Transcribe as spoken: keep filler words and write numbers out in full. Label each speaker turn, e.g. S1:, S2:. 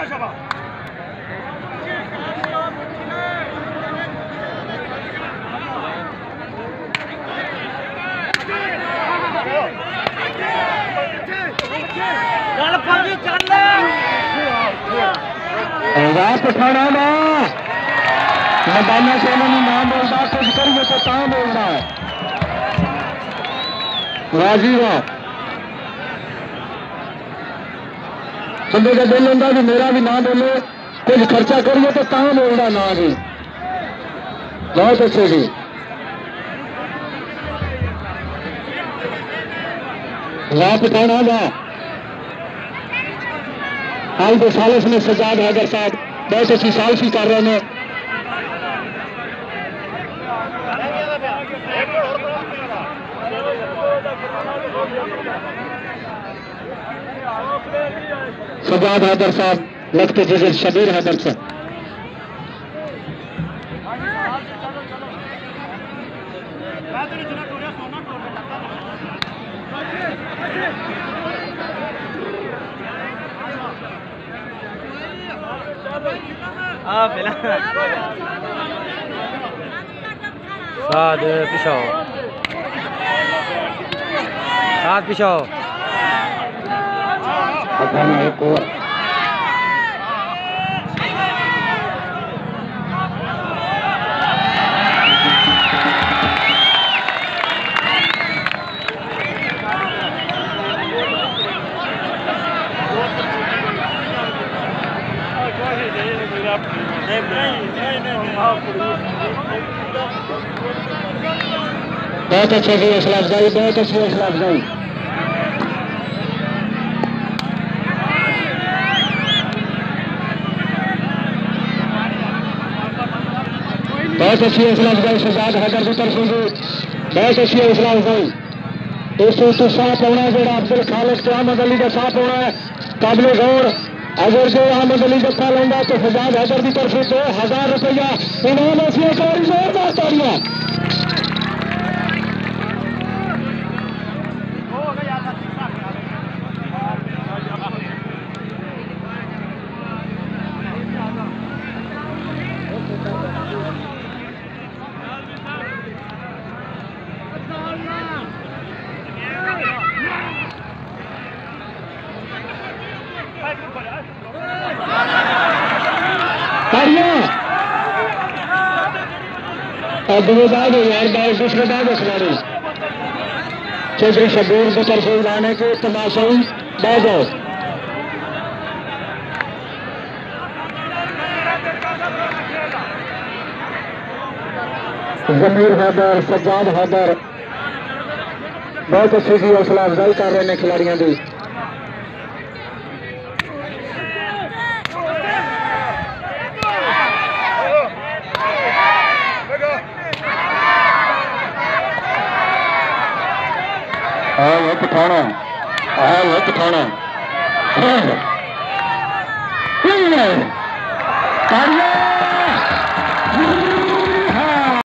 S1: पठाना ना मैदाना से नाम बोलता कुछ करिए तो कहाँ बोलना है राजीव बंदे का दिल होता कि मेरा भी ना बोले कुछ खर्चा करिए तो कहाँ बोलना ना जी बहुत अच्छे जी रात पठाना ना आज दो सालों में सजाद हैदर साहब बहुत अच्छी सालफी कर रहे हैं सजाद हैदर साहब लगते जैसे शबीर हैदर साहब
S2: साथ पिछाओ साथ पिछाओ
S1: एक और बहुत अच्छे की हौसला अफजाई बहुत अच्छी हौसला अफजाई बहुत अच्छी हौसला अफजाई सजाद हैदर की तरफ से बहुत अच्छी हौसला अफजाई इस तो साफ होना जो अब्दुल खालिद तो अहमद अली का साफ होना है काबिल गौर अगर जो अहमद अली जत्था लेंगे तो सजाद हैदर की तरफ से दो हजार रुपया इनाम ऐसी जोरदार तालियां बाद यार बाईस दूसरे बाद खिलाड़ी चौधरी शबीर की तरफ उड़ाने के तमाशाई बाज आओ जमीर हैदर सज्जाद हैदर बहुत अच्छी सी हौसला अफजाई कर रहे हैं खिलाड़ियों की हाँ पठाना हाँ पठाना हाँ